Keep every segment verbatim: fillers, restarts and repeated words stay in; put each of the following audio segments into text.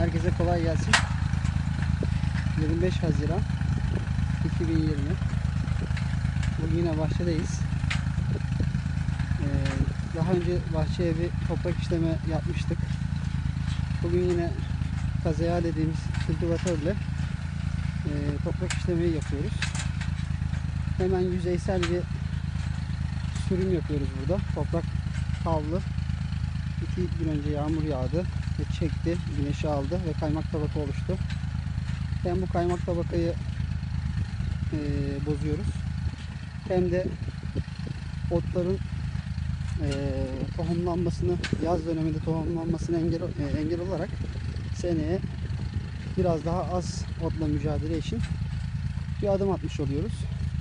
Herkese kolay gelsin. yirmi beş Haziran iki bin yirmi. Bugün yine bahçedeyiz. Ee, daha önce bahçeye bir toprak işleme yapmıştık. Bugün yine kazaya dediğimiz kültivatörle e, toprak işlemeyi yapıyoruz. Hemen yüzeysel bir sürüm yapıyoruz burada. Toprak havlu. İki gün önce yağmur yağdı ve çekti, güneşi aldı ve kaymak tabaka oluştu. Hem bu kaymak tabakayı e, bozuyoruz, hem de otların e, tohumlanmasını, yaz döneminde tohumlanmasını engel, e, engel olarak seneye biraz daha az otla mücadele için bir adım atmış oluyoruz.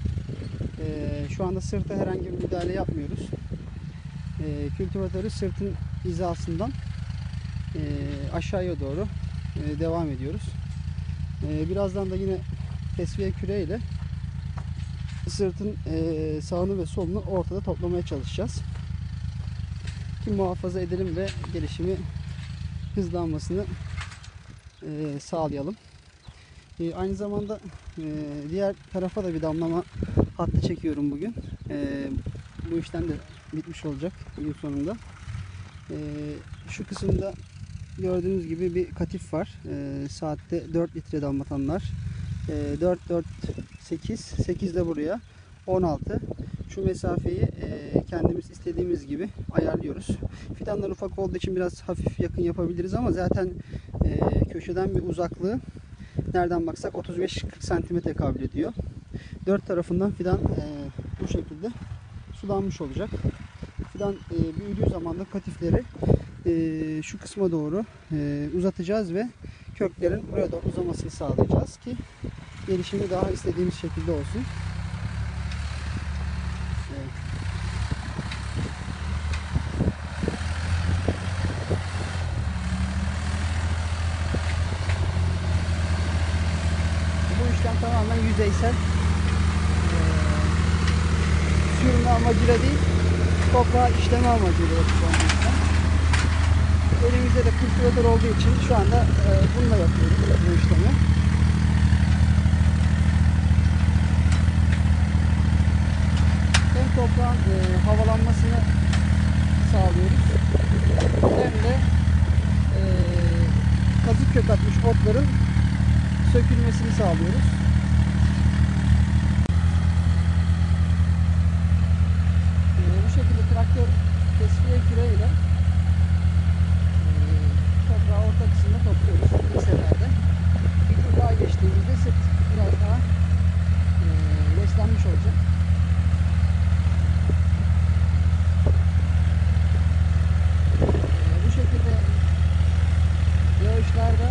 E, şu anda sırta herhangi bir müdahale yapmıyoruz. E, kültivatörü sırtın hizasından e, aşağıya doğru e, devam ediyoruz. E, birazdan da yine tesviye küreğiyle sırtın e, sağını ve solunu ortada toplamaya çalışacağız. Ki muhafaza edelim ve gelişimi hızlanmasını e, sağlayalım. E, aynı zamanda e, diğer tarafa da bir damlama hattı çekiyorum bugün. E, bu işten de bitmiş olacak gün sonunda. E, şu kısımda gördüğünüz gibi bir katif var. E, saatte dört litre damlatanlar. E, dört, dört, sekiz. sekiz de buraya. on altı. Şu mesafeyi e, kendimiz istediğimiz gibi ayarlıyoruz. Fidanlar ufak olduğu için biraz hafif yakın yapabiliriz ama zaten e, köşeden bir uzaklığı nereden baksak otuz beş kırk santimetre tekabül ediyor. Dört tarafından fidan e, bu şekilde sulanmış olacak. Fidan e, büyüdüğü zaman da katifleri e, şu kısma doğru e, uzatacağız ve köklerin buraya doğru uzamasını sağlayacağız ki gelişimi daha istediğimiz şekilde olsun. Evet. Bu işlem tamamen yüzeysel. Sürme amacıyla değil, toprağı işleme amacıyla yapacağım bu işlem. Elimizde de kültivatör olduğu için şu anda e, bununla yapıyoruz bu işlemi. Hem toprağın e, havalanmasını sağlıyoruz, hem de e, kazık kök atmış otların sökülmesini sağlıyoruz. Bu şekilde traktör tesviye küreğiyle e, toprağı orta kısmında topluyoruz ilk seferde. Bir tur daha geçtiğimizde sırt biraz daha e, beslenmiş olacak. E, bu şekilde yağışlarda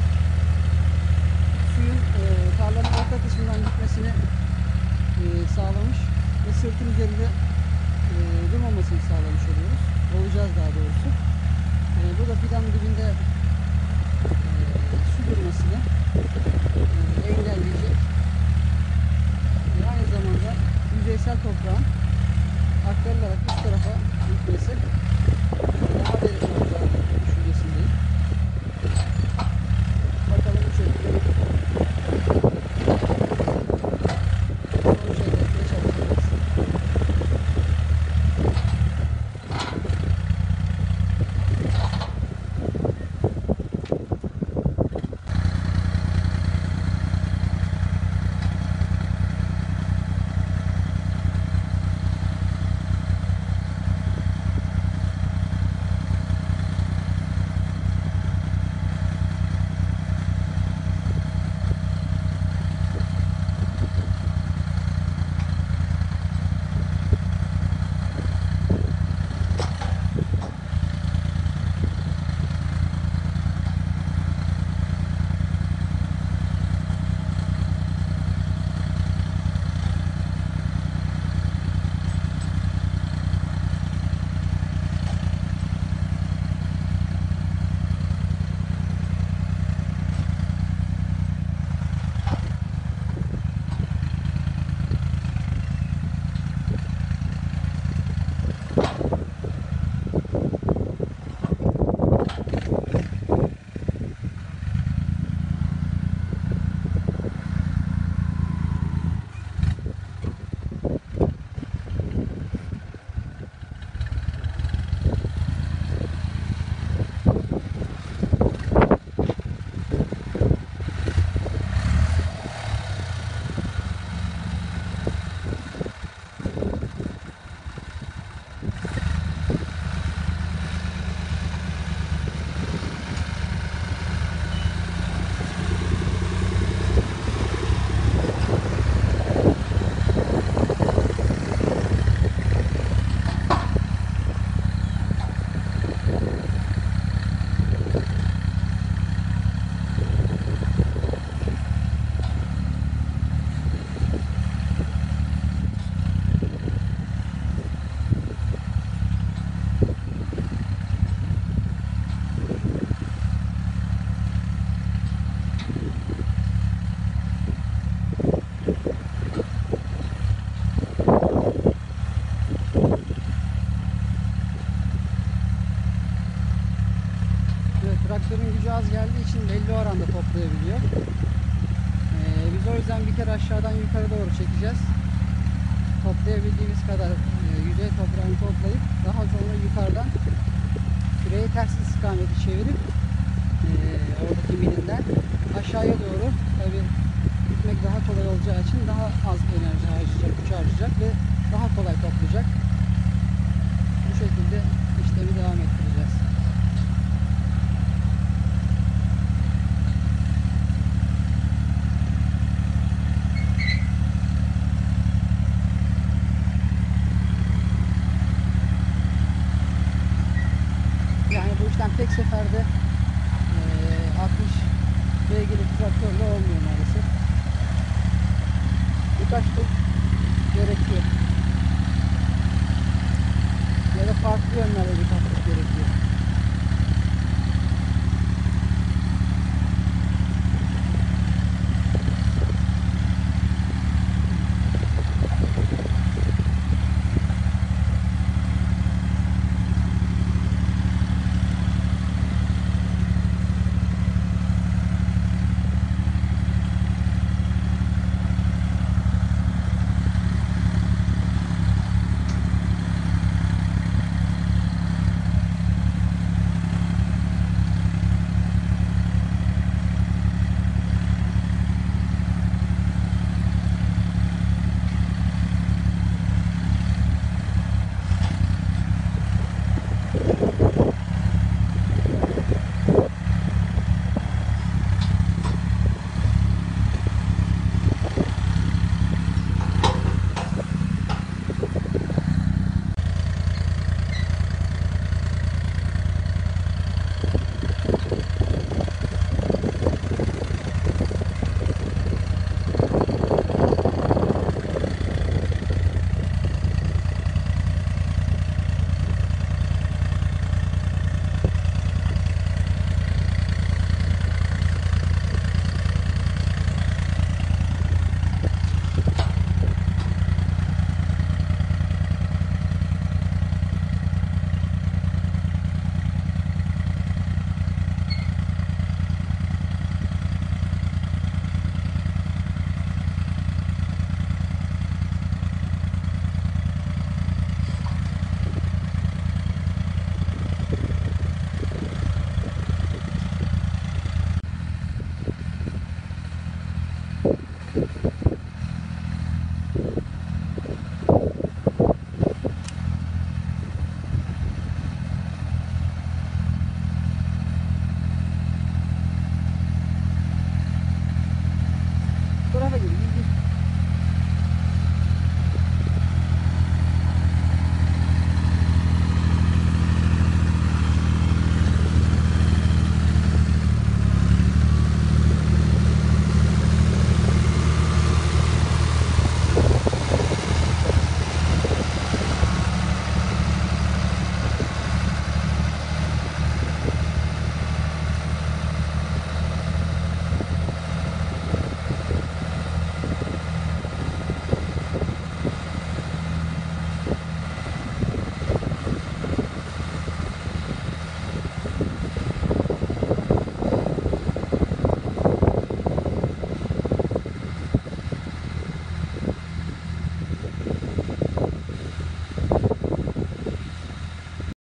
suyun e, tarlanın orta kısmından gitmesini e, sağlamış ve sırtın üzerinde E, durmamasını sağlamış oluyoruz. Olacağız daha doğrusu. E, bu da fidanın dibinde e, su durmasını e, engelleyecek. E, aynı zamanda yüzeysel toprağın aktarılarak üst tarafa gitmesi daha verimli olacağı düşüncesindeyim. Bakalım bu şekilde sonuç elde etmeye çalışacağız. traktörün gücü az geldiği için belli oranda toplayabiliyor. Ee, biz o yüzden bir kere aşağıdan yukarı doğru çekeceğiz. Toplayabildiğimiz kadar e, yüzey toprağını toplayıp daha sonra yukarıdan küreği ters istikameti çevirip e, oradaki milinden aşağıya doğru, tabi gitmek daha kolay olacağı için daha az enerji harcayacak, güç harcayacak ve daha kolay toplayacak. Bu şekilde işlemi devam ettireceğiz. Yani bu işlem tek seferde e, altmış beygirli traktörle olmuyor maalesef. Birkaç tur gerekiyor. Ya da farklı yönlerde bir tatlık gerekiyor.